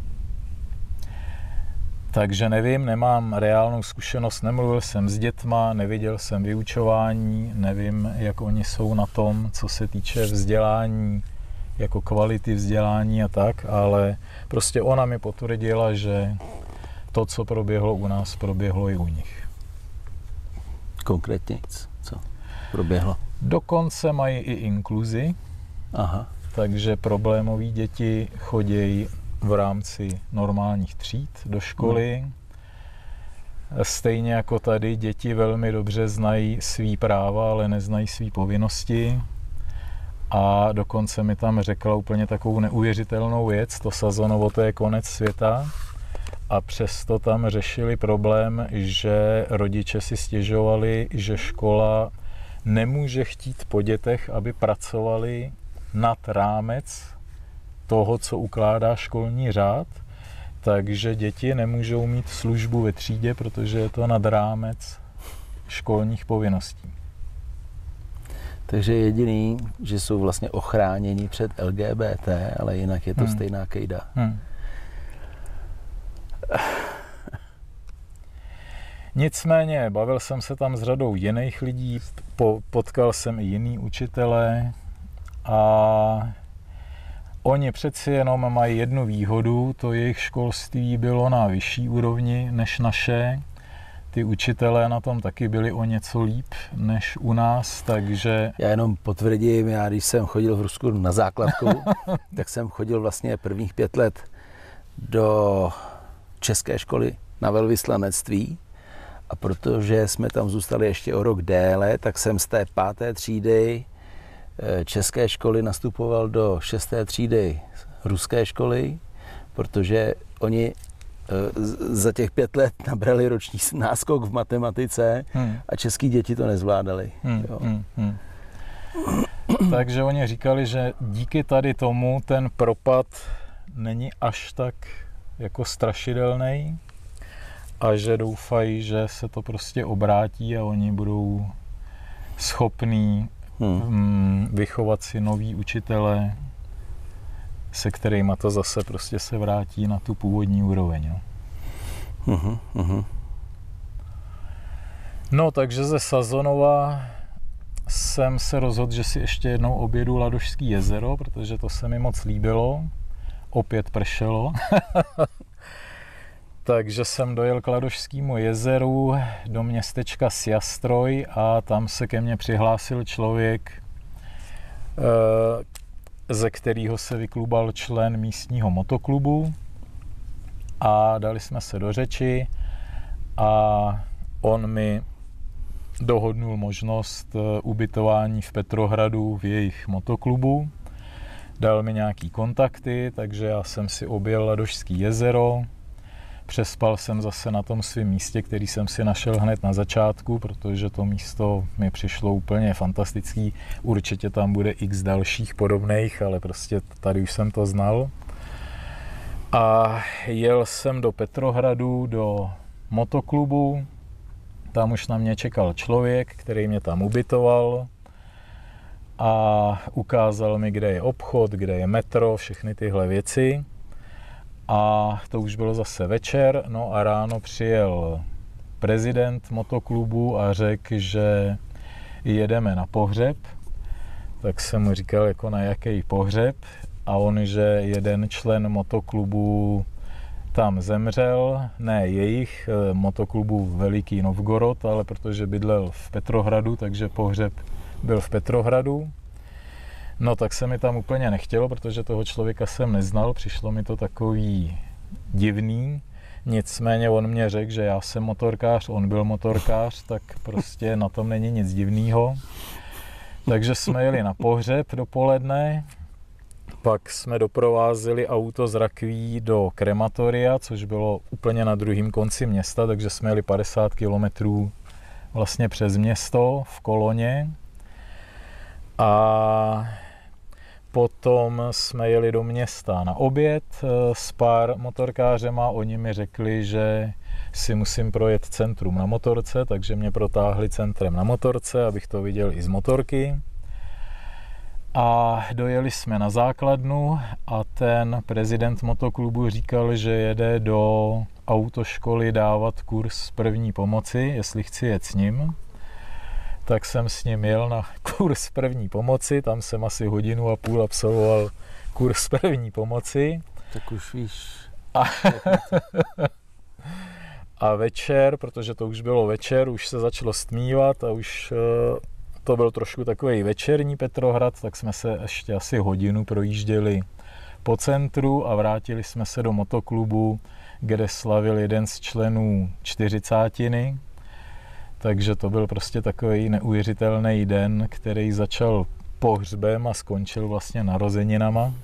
Takže nevím, nemám reálnou zkušenost, nemluvil jsem s dětma, neviděl jsem vyučování, nevím, jak oni jsou na tom, co se týče vzdělání, jako kvality vzdělání a tak, ale prostě ona mi potvrdila, že to, co proběhlo u nás, proběhlo i u nich. Konkrétně co proběhlo? Dokonce mají i inkluzi, Aha. takže problémoví děti chodí v rámci normálních tříd do školy. Stejně jako tady děti velmi dobře znají svý práva, ale neznají svý povinnosti. A dokonce mi tam řekla úplně takovou neuvěřitelnou věc, to Sazonovo, to je konec světa. A přesto tam řešili problém, že rodiče si stěžovali, že škola nemůže chtít po dětech, aby pracovali nad rámec toho, co ukládá školní řád, takže děti nemůžou mít službu ve třídě, protože je to nad rámec školních povinností. Takže jediný, že jsou vlastně ochráněni před LGBT, ale jinak je to stejná kejda. Nicméně bavil jsem se tam s řadou jiných lidí, potkal jsem i jiný učitele a oni přeci jenom mají jednu výhodu, to jejich školství bylo na vyšší úrovni než naše. Ty učitelé na tom taky byli o něco líp než u nás, takže... Já jenom potvrdím, já když jsem chodil v Rusku na základku, tak jsem chodil vlastně prvních 5 let do české školy na velvyslanectví a protože jsme tam zůstali ještě o rok déle, tak jsem z té 5. třídy české školy nastupoval do 6. třídy ruské školy, protože oni za těch 5 let nabrali roční náskok v matematice a český děti to nezvládali. Takže oni říkali, že díky tady tomu ten propad není až tak jako strašidelný a že doufají, že se to prostě obrátí a oni budou schopní vychovat si nový učitele, se kterýma to zase prostě se vrátí na tu původní úroveň. No, takže ze Sazonova jsem se rozhodl, že si ještě jednou objedu Ladošský jezero, protože to se mi moc líbilo. Opět pršelo. Takže jsem dojel k Ladošskému jezeru do městečka Sjastroj a tam se ke mně přihlásil člověk, ze kterého se vyklubal člen místního motoklubu a dali jsme se do řeči a on mi dohodnul možnost ubytování v Petrohradu v jejich motoklubu. Dal mi nějaký kontakty, takže já jsem si objel Ladošský jezero. Přespal jsem zase na tom svém místě, který jsem si našel hned na začátku, protože to místo mi přišlo úplně fantastický. Určitě tam bude x dalších podobných, ale prostě tady už jsem to znal. A jel jsem do Petrohradu, do motoklubu. Tam už na mě čekal člověk, který mě tam ubytoval a ukázal mi, kde je obchod, kde je metro, všechny tyhle věci. A to už bylo zase večer, no a ráno přijel prezident motoklubu a řekl, že jedeme na pohřeb. Tak jsem mu říkal, jako na jaký pohřeb, a on, že jeden člen motoklubu tam zemřel, ne jejich, motoklubu Veliký Novgorod, ale protože bydlel v Petrohradu, takže pohřeb byl v Petrohradu. No tak se mi tam úplně nechtělo, protože toho člověka jsem neznal, přišlo mi to takový divný. Nicméně on mě řekl, že já jsem motorkář, on byl motorkář, tak prostě na tom není nic divného. Takže jsme jeli na pohřeb dopoledne, pak jsme doprovázeli auto z Rakví do krematoria, což bylo úplně na druhém konci města, takže jsme jeli 50 kilometrů vlastně přes město v koloně. A Potom jsme jeli do města na oběd s pár motorkářema. Oni mi řekli, že si musím projet centrum na motorce, takže mě protáhli centrem na motorce, abych to viděl i z motorky. A dojeli jsme na základnu a ten prezident motoklubu říkal, že jede do autoškoly dávat kurz první pomoci, jestli chci jet s ním. Tak jsem s ním jel na kurz první pomoci, tam jsem asi 1,5 hodiny absolvoval kurz první pomoci. Tak už víš. A večer, protože to už bylo večer, už se začalo stmívat a už to byl trošku takový večerní Petrohrad, tak jsme se ještě asi 1 hodinu projížděli po centru a vrátili jsme se do motoklubu, kde slavil jeden z členů 40. Takže to byl prostě takový neuvěřitelný den, který začal pohřbem a skončil vlastně narozeninama.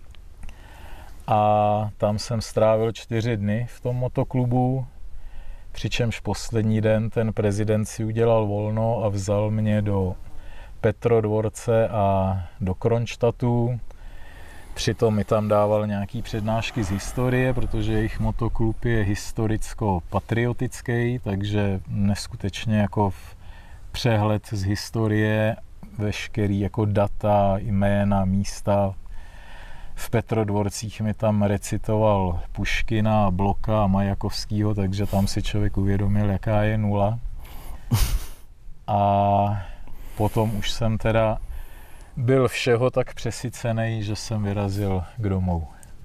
A tam jsem strávil 4 dny v tom motoklubu, přičemž poslední den ten prezident si udělal volno a vzal mě do Petrodvorce a do Kronštatu. Přitom mi tam dával nějaký přednášky z historie, protože jejich motoklub je historicko-patriotický, takže neskutečně jako přehled z historie, veškerý jako data, jména, místa. V Petrodvorcích mi tam recitoval Puškina, Bloka a Majakovskýho, takže tam si člověk uvědomil, jaká je nula. A potom už jsem teda byl všeho tak přesycený, že jsem vyrazil k domů.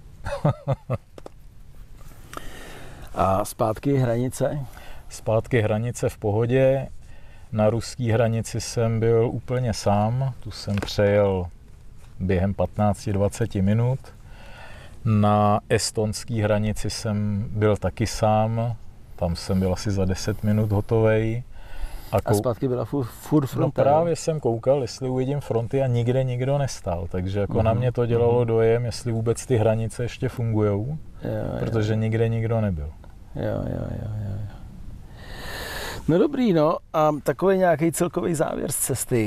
A zpátky hranice? Zpátky hranice v pohodě. Na ruské hranici jsem byl úplně sám. Tu jsem přejel během 15-20 minut. Na estonské hranici jsem byl taky sám. Tam jsem byl asi za 10 minut hotovej. A zpátky byla furt fronta? No právě jsem koukal, jestli uvidím fronty a nikde nikdo nestál. Takže jako na mě to dělalo dojem, jestli vůbec ty hranice ještě fungujou, protože nikde nikdo nebyl. Jo. No dobrý, no. A takový nějaký celkový závěr z cesty?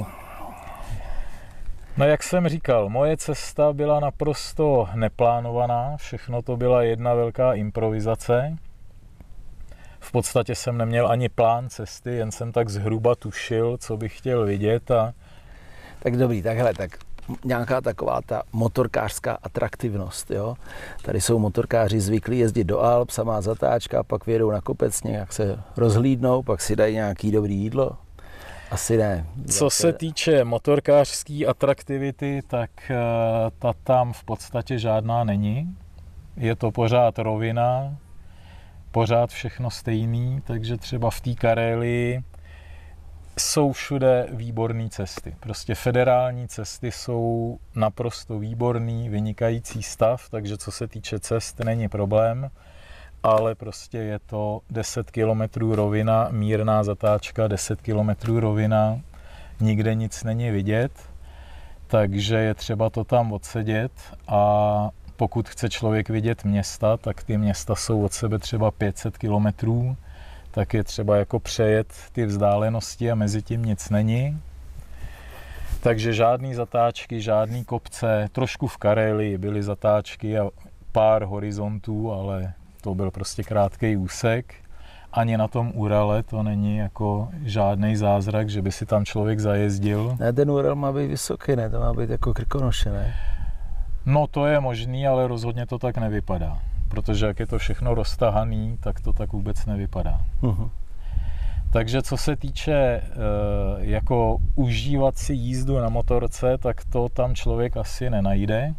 No jak jsem říkal, moje cesta byla naprosto neplánovaná. Všechno to byla jedna velká improvizace. V podstatě jsem neměl ani plán cesty, jen jsem tak zhruba tušil, co bych chtěl vidět. Tak dobrý, tak nějaká taková ta motorkářská atraktivnost, jo. Tady jsou motorkáři zvyklí jezdit do Alp, samá zatáčka, pak vyjedou na kopec, nějak se rozhlídnou, pak si dají nějaký dobrý jídlo. Asi ne. Co se týče motorkářské atraktivity, tak ta tam v podstatě žádná není. Je to pořád rovina, pořád všechno stejný, takže třeba v té Karélii jsou všude výborné cesty. Prostě federální cesty jsou naprosto výborný, vynikající stav, takže co se týče cest, není problém, ale prostě je to 10 kilometrů rovina, mírná zatáčka, 10 kilometrů rovina, nikde nic není vidět, takže je třeba to tam odsedět a pokud chce člověk vidět města, tak ty města jsou od sebe třeba 500 kilometrů, tak je třeba jako přejet ty vzdálenosti a mezi tím nic není. Takže žádný zatáčky, žádný kopce, trošku v Karélii byly zatáčky a pár horizontů, ale to byl prostě krátký úsek. Ani na tom Urale to není jako žádný zázrak, že by si tam člověk zajezdil. Ne, ten Ural má být vysoký, ne? To má být jako Krkonoše, ne? No to je možný, ale rozhodně to tak nevypadá. Protože jak je to všechno roztahaný, tak to tak vůbec nevypadá. Uh-huh. Takže co se týče jako užívat si jízdu na motorce, tak to tam člověk asi nenajde.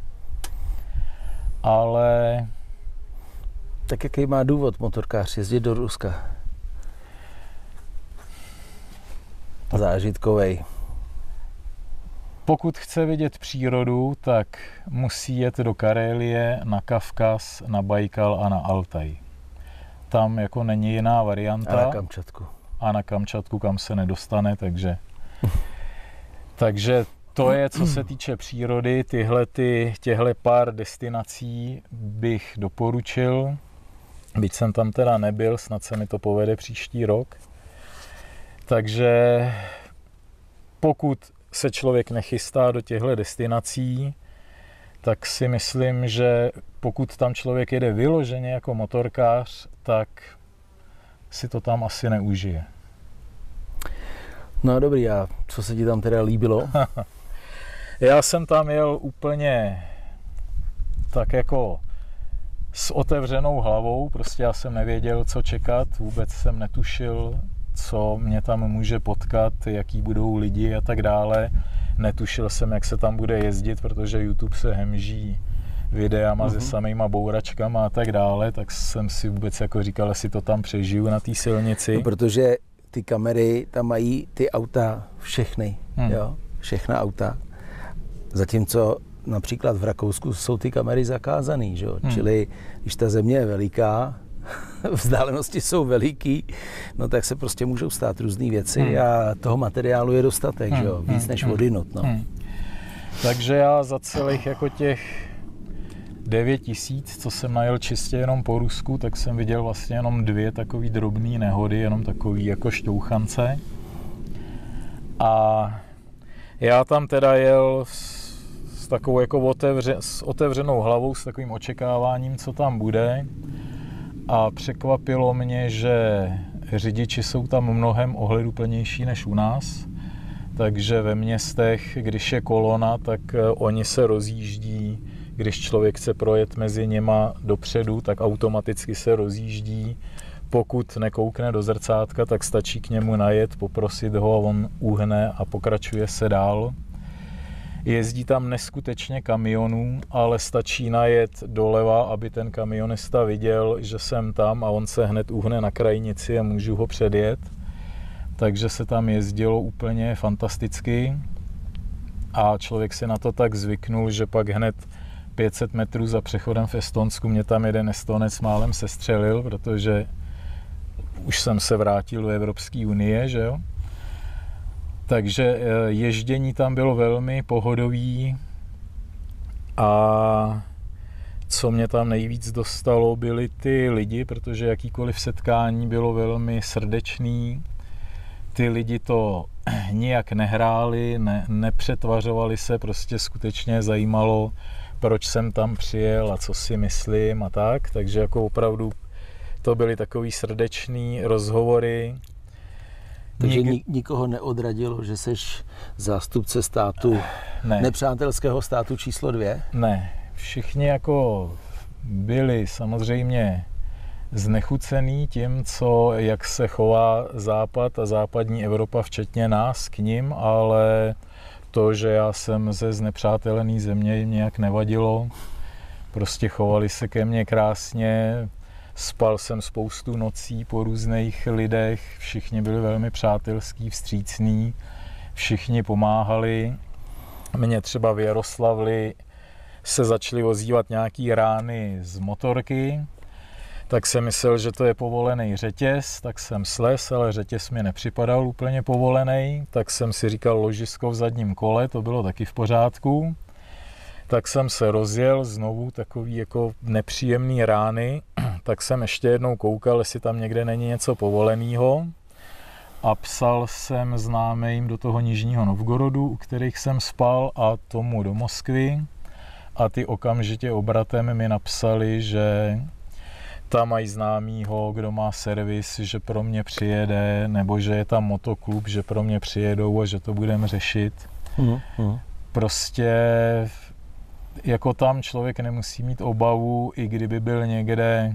Ale... Tak jaký má důvod motorkář jezdit do Ruska? Zážitkovej. Pokud chce vidět přírodu, tak musí jet do Karélie, na Kavkaz, na Bajkal a na Altaj. Tam jako není jiná varianta. A na Kamčatku. A na Kamčatku, kam se nedostane, takže to je, co se týče přírody. Těhle pár destinací bych doporučil. Byť jsem tam teda nebyl, snad se mi to povede příští rok. Takže pokud se člověk nechystá do těchto destinací, tak si myslím, že pokud tam člověk jede vyloženě jako motorkář, tak si to tam asi neužije. No dobrý, a co se ti tam teda líbilo? Já jsem tam jel úplně tak jako s otevřenou hlavou, prostě já jsem nevěděl, co čekat, vůbec jsem netušil, co mě tam může potkat, jaký budou lidi a tak dále. Netušil jsem, jak se tam bude jezdit, protože YouTube se hemží videama se samýma bouračkama a tak dále, tak jsem si vůbec jako říkal, jestli to tam přežiju na té silnici. No, protože ty kamery tam mají ty auta všechny, jo? Všechna auta. Zatímco například v Rakousku jsou ty kamery zakázaný, že? Čili když ta země je veliká, vzdálenosti jsou veliký, no tak se prostě můžou stát různé věci a toho materiálu je dostatek, že jo? Víc než vody nutno. Takže já za celých jako těch 9000, co jsem najel čistě jenom po Rusku, tak jsem viděl vlastně jenom 2 takový drobné nehody, jenom takový jako šťouchance. A já tam teda jel s takovou jako s otevřenou hlavou, s takovým očekáváním, co tam bude. A překvapilo mě, že řidiči jsou tam mnohem ohleduplnější než u nás. Takže ve městech, když je kolona, tak oni se rozjíždí. Když člověk chce projet mezi něma dopředu, tak automaticky se rozjíždí. Pokud nekoukne do zrcátka, tak stačí k němu najet, poprosit ho a on uhne a pokračuje se dál. Jezdí tam neskutečně kamionů, ale stačí najet doleva, aby ten kamionista viděl, že jsem tam a on se hned uhne na krajnici a můžu ho předjet. Takže se tam jezdilo úplně fantasticky a člověk si na to tak zvyknul, že pak hned 500 metrů za přechodem v Estonsku mě tam jeden Estonec málem sestřelil, protože už jsem se vrátil do Evropské unie, že jo. Takže ježdění tam bylo velmi pohodový a co mě tam nejvíc dostalo, byly ty lidi, protože jakýkoliv setkání bylo velmi srdečný. Ty lidi to nijak nehráli, nepřetvařovali se, prostě skutečně zajímalo, proč jsem tam přijel a co si myslím a tak. Takže jako opravdu to byly takový srdečný rozhovory. Takže nikoho neodradilo, že seš zástupce státu, nepřátelského státu číslo 2? Ne, všichni jako byli samozřejmě znechucený tím, jak se chová Západ a západní Evropa, včetně nás k nim, ale to, že já jsem ze znepřátelený země, jim nějak nevadilo. Prostě chovali se ke mně krásně, spal jsem spoustu nocí po různých lidech, všichni byli velmi přátelský, vstřícní, všichni pomáhali. Mně třeba v Jaroslavli se začaly ozývat nějaký rány z motorky, tak jsem myslel, že to je povolený řetěz, tak jsem slez, ale řetěz mi nepřipadal úplně povolený, tak jsem si říkal ložisko v zadním kole, to bylo taky v pořádku. Tak jsem se rozjel, znovu takový jako nepříjemný rány, tak jsem ještě jednou koukal, jestli tam někde není něco povoleného. A psal jsem známým do toho Nižního Novgorodu, u kterých jsem spal, a tomu do Moskvy. A ty okamžitě obratem mi napsali, že tam mají známýho, kdo má servis, že pro mě přijede, nebo že je tam motoklub, že pro mě přijedou a že to budeme řešit. Prostě jako tam člověk nemusí mít obavu, i kdyby byl někde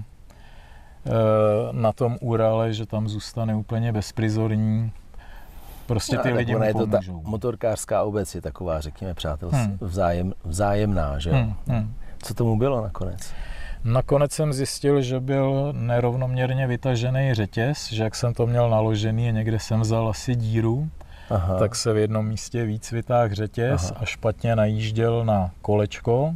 na tom Urale, že tam zůstane úplně bezprizorní. Prostě ty lidi mu pomůžou. Motorkářská obec je taková, řekněme, přátelství, vzájemná, že jo? Co tomu bylo nakonec? Nakonec jsem zjistil, že byl nerovnoměrně vytažený řetěz, že jak jsem to měl naložený a někde jsem vzal asi díru, tak se v jednom místě víc vytáhl řetěz a špatně najížděl na kolečko.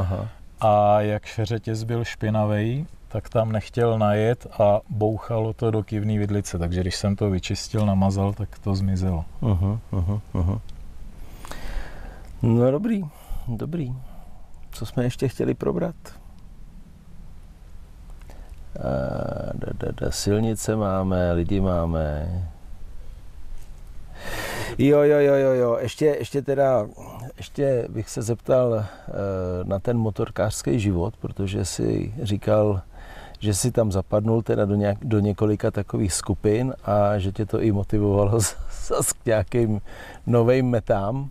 A jak řetěz byl špinavý, tak tam nechtěl najet a bouchalo to do kivné vidlice. Takže když jsem to vyčistil, namazal, tak to zmizelo. No dobrý. Co jsme ještě chtěli probrat? Silnice máme, lidi máme. Jo. Ještě teda ještě bych se zeptal na ten motorkářský život, protože si říkal, že si tam zapadnul teda do několika takových skupin a že tě to i motivovalo zase k nějakým novým metám.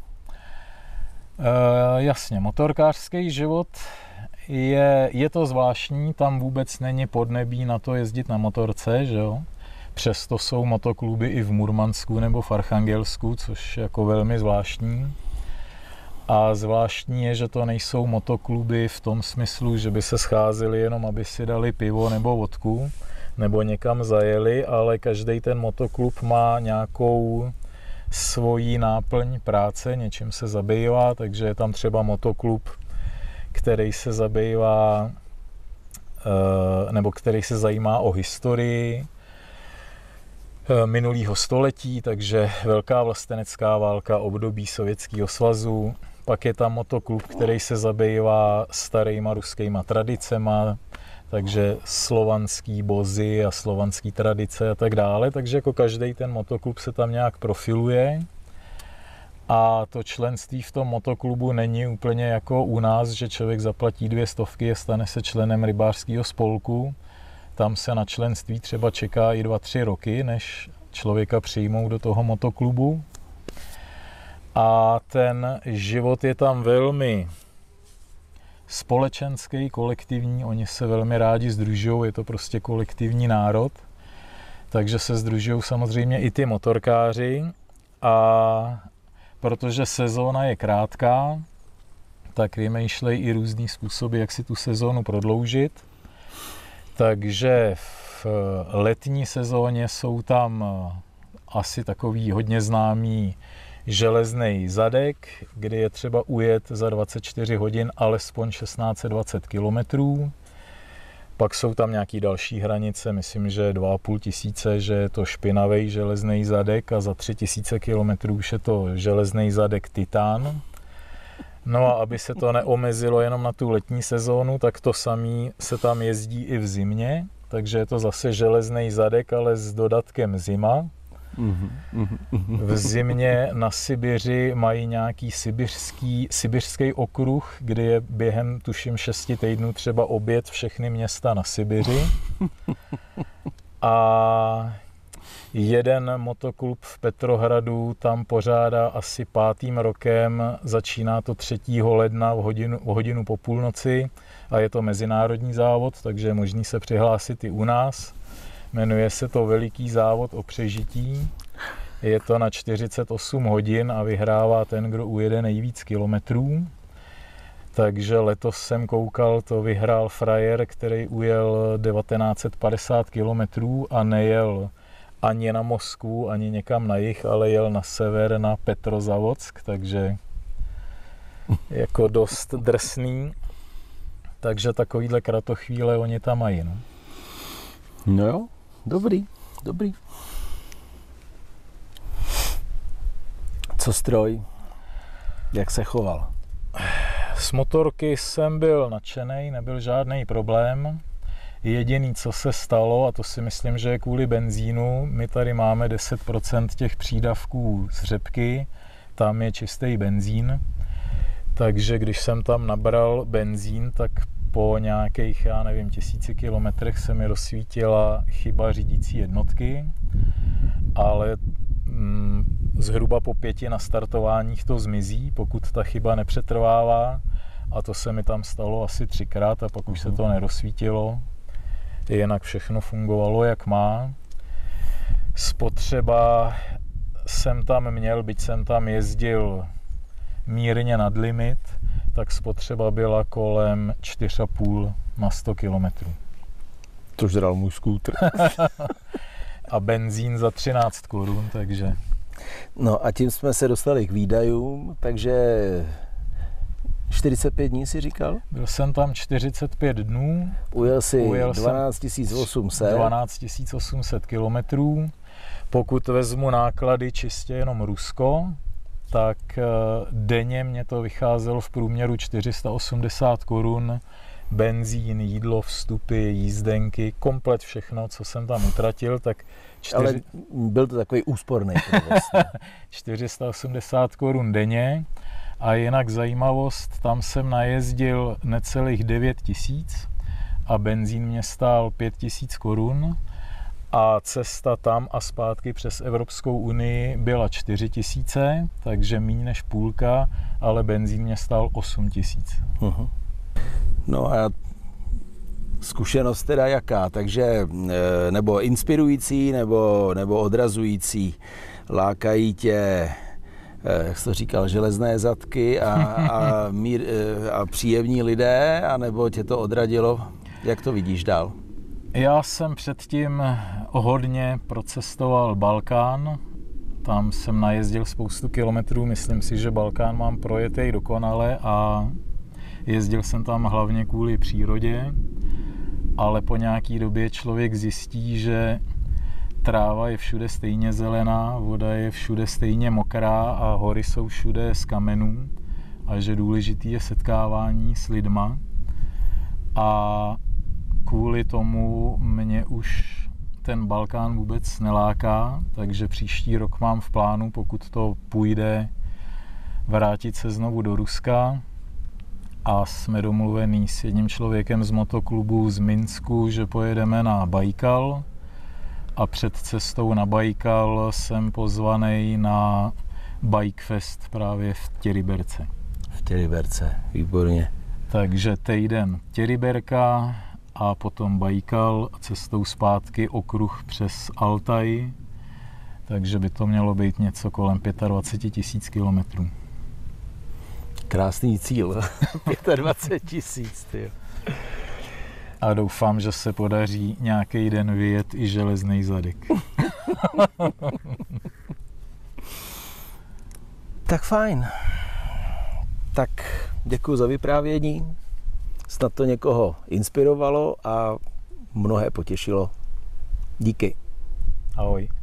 Jasně, motorkářský život je to zvláštní, tam vůbec není podnebí na to jezdit na motorce, že jo? Přesto jsou motokluby i v Murmansku nebo v Archangelsku, což je jako velmi zvláštní. A zvláštní je, že to nejsou motokluby v tom smyslu, že by se scházeli jenom, aby si dali pivo nebo vodku, nebo někam zajeli, ale každý ten motoklub má nějakou svoji náplň práce, něčím se zabývá, takže je tam třeba motoklub, který se zabývá, nebo který se zajímá o historii minulého století, takže velká vlastenecká válka, období Sovětského svazu. Pak je tam motoklub, který se zabývá starýma ruskýma tradicema, takže slovanský bozy a slovanský tradice a tak dále. Takže jako každý ten motoklub se tam nějak profiluje. A to členství v tom motoklubu není úplně jako u nás, že člověk zaplatí 200 a stane se členem rybářského spolku. Tam se na členství třeba čeká i 2-3 roky, než člověka přijmou do toho motoklubu. A ten život je tam velmi společenský, kolektivní, oni se velmi rádi sdružují, je to prostě kolektivní národ. Takže se sdružují samozřejmě i ty motorkáři a protože sezóna je krátká, tak vymýšlejí i různý způsoby, jak si tu sezónu prodloužit. Takže v letní sezóně jsou tam asi takový hodně známý železný zadek, kdy je třeba ujet za 24 hodin alespoň 1620 kilometrů. Pak jsou tam nějaké další hranice, myslím, že 2500, že je to špinavý železný zadek a za 3000 kilometrů už je to železný zadek Titán. No a aby se to neomezilo jenom na tu letní sezónu, tak to samé se tam jezdí i v zimě, takže je to zase železný zadek, ale s dodatkem zima. V zimě na Sibiři mají nějaký sibiřský okruh, kdy je během, tuším, 6 týdnů třeba objet všechny města na Sibiři. A jeden motoklub v Petrohradu tam pořádá asi 5. rokem, začíná to 3. ledna v hodinu po půlnoci a je to mezinárodní závod, takže je možný se přihlásit i u nás. Jmenuje se to Veliký závod o přežití. Je to na 48 hodin a vyhrává ten, kdo ujede nejvíc kilometrů. Takže letos jsem koukal, to vyhrál frajer, který ujel 1950 kilometrů a nejel ani na Moskvu, ani někam na jih, ale jel na sever na Petrozavodsk, takže jako dost drsný. Takže takovýhle kratochvíle oni tam mají. No, no jo, dobrý. Co stroj? Jak se choval? S motorky jsem byl nadšenej, nebyl žádný problém. Jediný, co se stalo, a to si myslím, že je kvůli benzínu, my tady máme 10% těch přídavků z řepky, tam je čistý benzín, takže když jsem tam nabral benzín, tak po nějakých, 1000 kilometrech se mi rozsvítila chyba řídící jednotky, ale zhruba po 5 nastartováních to zmizí, pokud ta chyba nepřetrvává, a to se mi tam stalo asi 3krát a pak už se to nerozsvítilo. Jinak všechno fungovalo, jak má. Spotřeba jsem tam měl, byť jsem tam jezdil mírně nad limit, tak spotřeba byla kolem 4,5 na 100 kilometrů. Což dal můj skútr. A benzín za 13 korun, takže... No a tím jsme se dostali k výdajům, takže 45 dní si říkal? Byl jsem tam 45 dnů. Ujel si 12 800. 12 800 kilometrů. Pokud vezmu náklady čistě jenom Rusko, tak denně mě to vycházelo v průměru 480 korun benzín, jídlo, vstupy, jízdenky, komplet všechno, co jsem tam utratil, tak Ale byl to takový úsporný provoz. 480 korun denně. A jinak zajímavost, tam jsem najezdil necelých 9 000 a benzín mě stál 5 000 korun a cesta tam a zpátky přes Evropskou unii byla 4 000, takže méně než půlka, ale benzín mě stál 8 000. Uh-huh. No a zkušenost teda jaká? Takže nebo inspirující, nebo odrazující? Lákají tě, jak jsi to říkal, železné zadky a příjemní lidé, anebo tě to odradilo? Jak to vidíš dál? Já jsem předtím hodně procestoval Balkán. Tam jsem najezdil spoustu kilometrů. Myslím si, že Balkán mám projetej dokonale a jezdil jsem tam hlavně kvůli přírodě. Ale po nějaký době člověk zjistí, že tráva je všude stejně zelená, voda je všude stejně mokrá a hory jsou všude z kamenů a že důležitý je setkávání s lidma. A kvůli tomu mě už ten Balkán vůbec neláká, takže příští rok mám v plánu, pokud to půjde, vrátit se znovu do Ruska. A jsme domluvení s jedním člověkem z motoklubu z Minsku, že pojedeme na Bajkal. A před cestou na Bajkal jsem pozvaný na Bike Fest právě v Těryberce. V Těryberce, výborně. Takže týden Těryberka a potom Bajkal a cestou zpátky okruh přes Altaj. Takže by to mělo být něco kolem 25 000 kilometrů. Krásný cíl. 25 000, tyjo. A doufám, že se podaří nějaký den vyjet i železný zadek. Tak fajn. Tak děkuji za vyprávění. Snad to někoho inspirovalo a mnohé potěšilo. Díky. Ahoj.